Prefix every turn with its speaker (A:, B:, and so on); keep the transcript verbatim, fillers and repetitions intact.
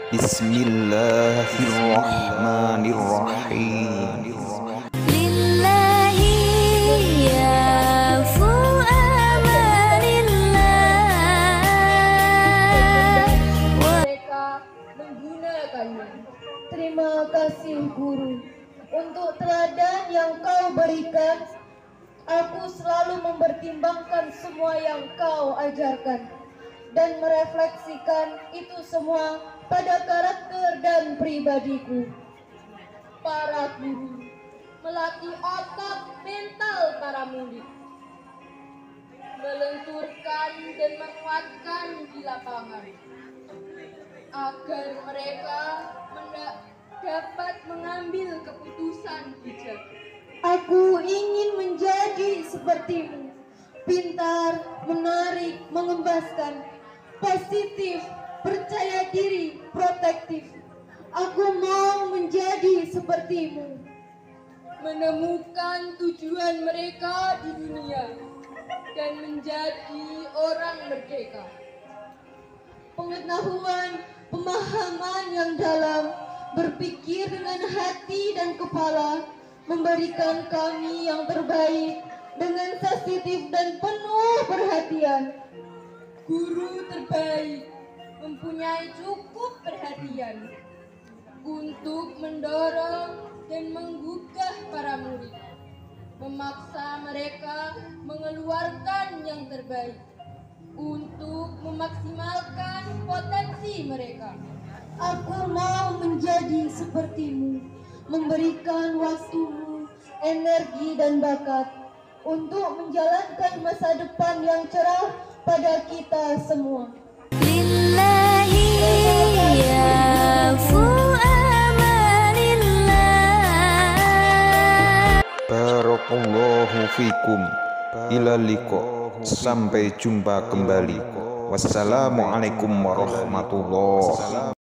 A: Bismillahirrahmanirrahim.
B: Lillahi yafu amalillah.
C: Mereka menggunakannya. Terima kasih guru untuk teladan yang kau berikan. Aku selalu mempertimbangkan semua yang kau ajarkan dan merefleksikan itu semua pada karakter dan pribadiku. Para guru melatih otot mental para murid, melenturkan dan menguatkan di lapangan agar mereka dapat mengambil keputusan bijak. Aku ingin menjadi sepertimu, pintar, menarik, mengembaskan, positif, percaya diri, protektif. Aku mau menjadi sepertimu, menemukan tujuan mereka di dunia dan menjadi orang merdeka. Pengetahuan, pemahaman yang dalam, berpikir dengan hati dan kepala, memberikan kami yang terbaik dengan sensitif dan penuh perhatian. Guru terbaik mempunyai cukup perhatian untuk mendorong dan menggugah para murid, memaksa mereka mengeluarkan yang terbaik untuk memaksimalkan potensi mereka. Aku mau menjadi sepertimu, memberikan waktumu, energi dan bakat untuk menjalankan masa depan yang cerah pada kita semua.
B: Lillahi yafu amalillah.
A: Barakallahu fikum. Ila liqa. Sampai jumpa kembali. Wassalamualaikum warahmatullahi wabarakatuh.